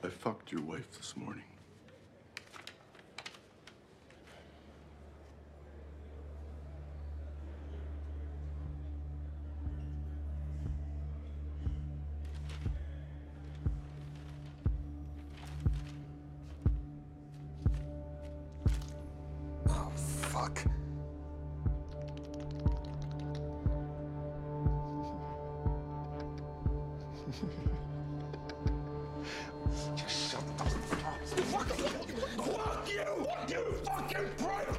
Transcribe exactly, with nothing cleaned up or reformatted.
I fucked your wife this morning. Oh, fuck. Just shut the fuck up. Fuck you! You fucking prick!